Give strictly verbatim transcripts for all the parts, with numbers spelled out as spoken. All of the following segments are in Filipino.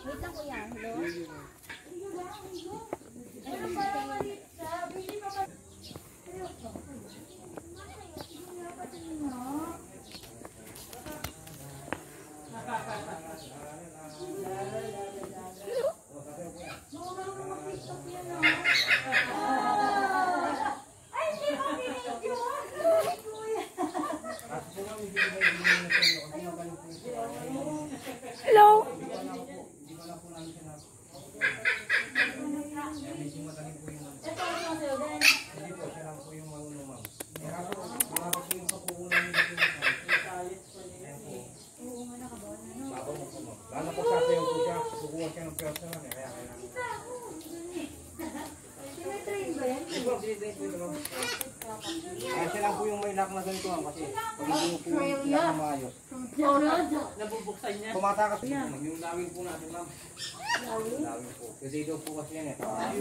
Wait lang kuya. Hello? Hello? Lalo po sa sayo po siya, kukuha siya ng pwersa na kaya kailangan. Sinatrain ba yan? Kaya siya lang po yung may lock na ganito kasi pag hindi po yung lock na maayos. Nabubuksan niya. Tumatakas po. Yung lawin po natin ma'am. Lawin po. Kasi daw po kasi yan eh.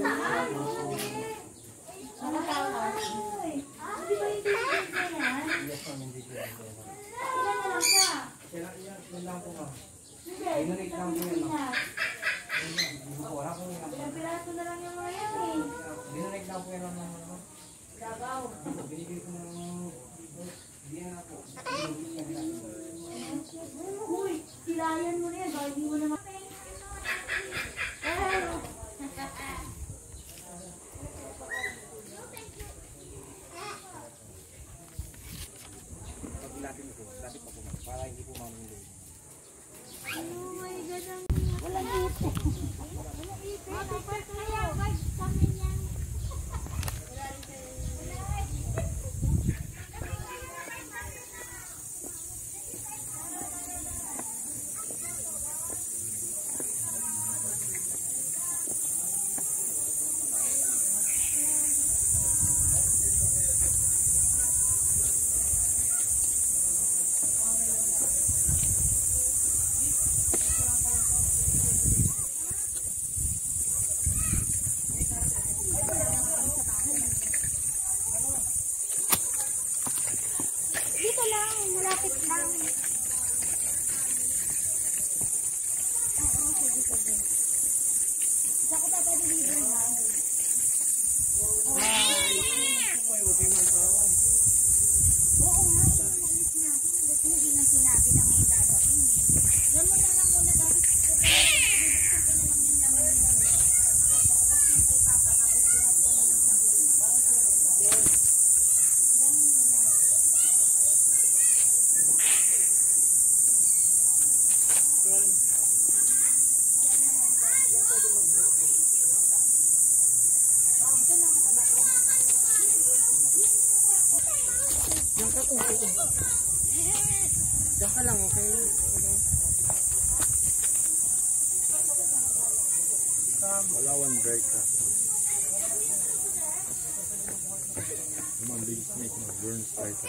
Ano tawag? Hindi ba yung tinitid na yan? Yes ma'am, hindi ko yan. Ilan na lang ka? Yan yan lang po ma'am. Hindi. Dinonate lang po yan ma'am. Wala po yan. Ilang piraso na lang yung mga yan eh. Dinonate lang po yan ma'am. Dabaw. Binigay ko ng... Hindi na po. Uy, silayan mo na yan. Bakit hindi mo naman... Natin ito. Natin pa po ma'am. Para hindi po ma'am yung Oh my God. Walang ipin. Walang ipin. Kaya, guys, kami yan. Dito lang, malapit lang. Oo, sige, sige. Saan ko tatadiliver na? Oo nga, umalis na. Kasi hindi na sinabi na ngayon dadating. Diyan mo na lang muna dahil bubuksan ko na lang yung laman mo. Tapos yung kay Papa, kapag buhat ko na lang sa buhay. Diyan muna. Diyan ka lang, okay? Wala one break ha. Come on, big snake na. Burn strike.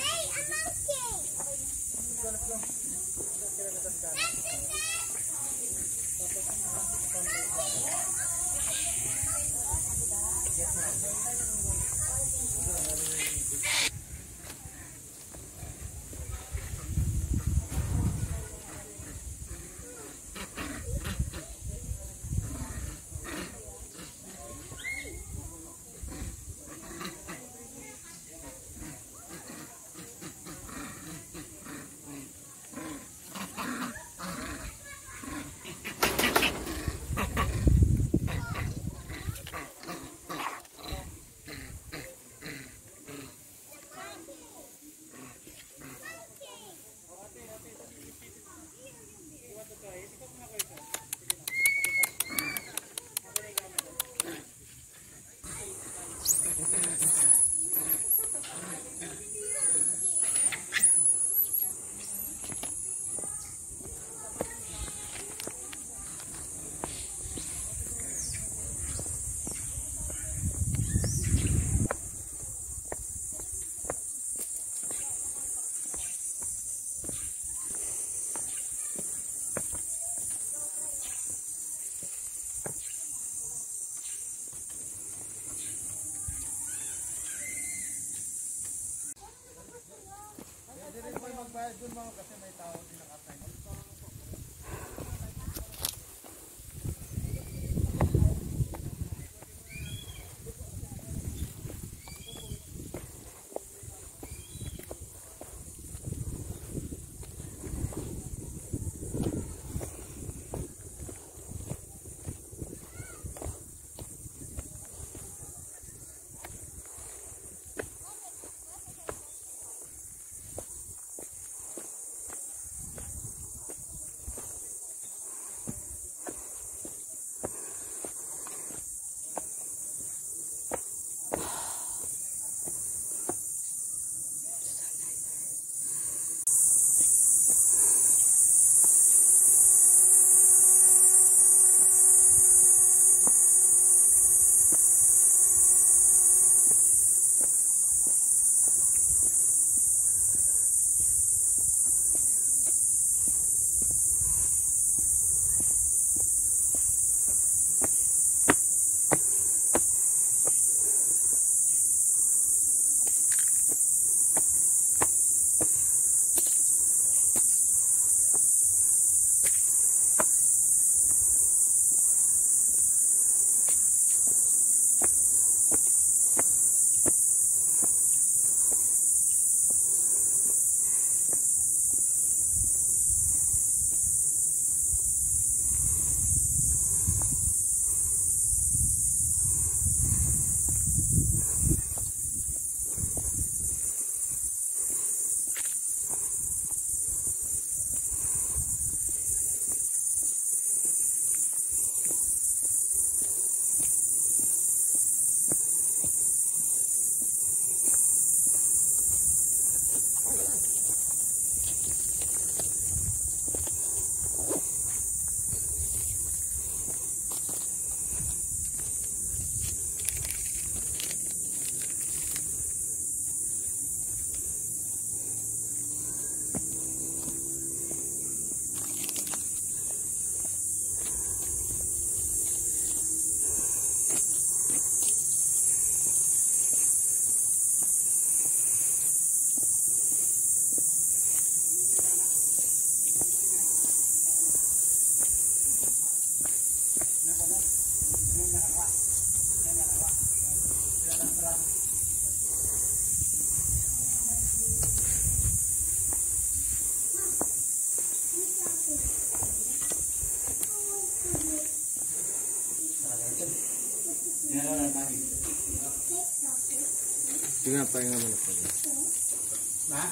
Sige na, pahinga mo na po. Na?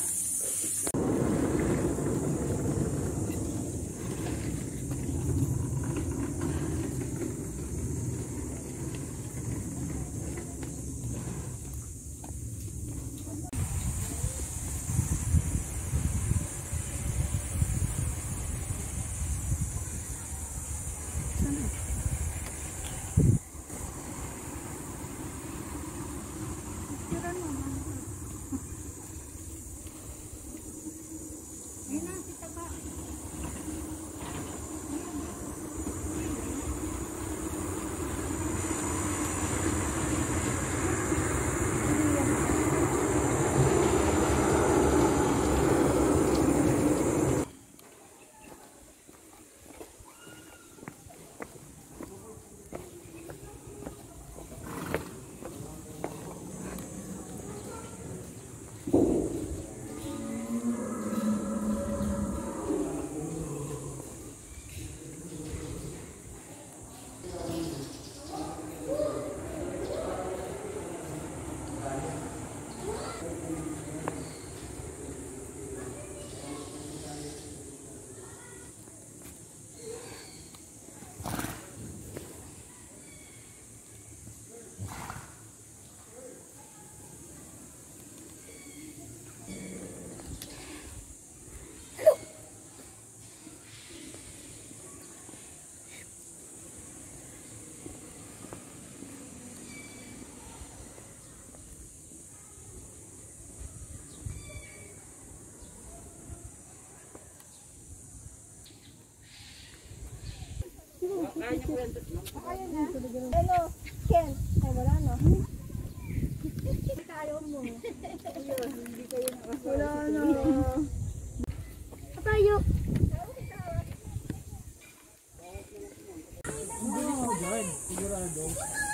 Hello, Ken. Ay, wala no. Tayo mo. Hindi kayo na. Wala no. Tayo. Hindi ko dyan. Sigurado.